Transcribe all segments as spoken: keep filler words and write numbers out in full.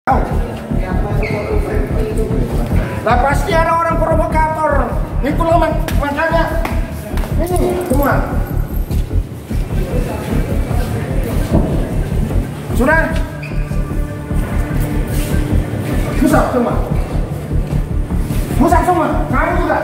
Lah pasti ada orang provokator. Itu loh makanya ini semua. Sudah? Susah semua. Susah semua. Kamu juga.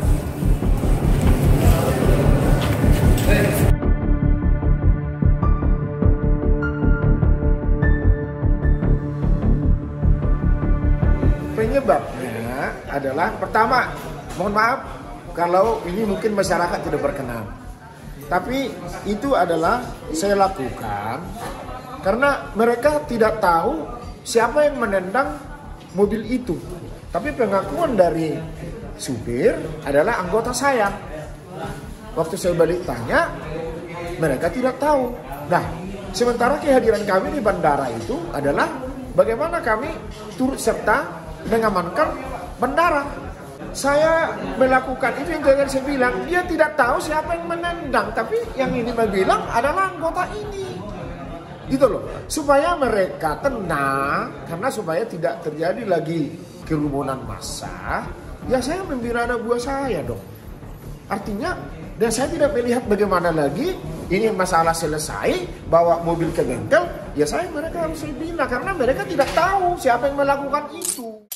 Penyebabnya adalah pertama, mohon maaf kalau ini mungkin masyarakat tidak berkenan, tapi itu adalah saya lakukan karena mereka tidak tahu siapa yang menendang mobil itu. Tapi pengakuan dari supir adalah anggota saya. Waktu saya balik tanya, mereka tidak tahu. Nah, sementara kehadiran kami di bandara itu adalah bagaimana kami turut serta mengamankan bandara. Saya melakukan itu yang jangan saya bilang, dia tidak tahu siapa yang menendang, tapi yang ini bilang adalah anggota ini. Gitu loh, supaya mereka tenang, karena supaya tidak terjadi lagi kerumunan massa. Ya saya membela anak buah saya dong. Artinya, dan saya tidak melihat bagaimana lagi ini masalah selesai, bawa mobil ke bengkel, ya saya mereka harus bina karena mereka tidak tahu siapa yang melakukan itu.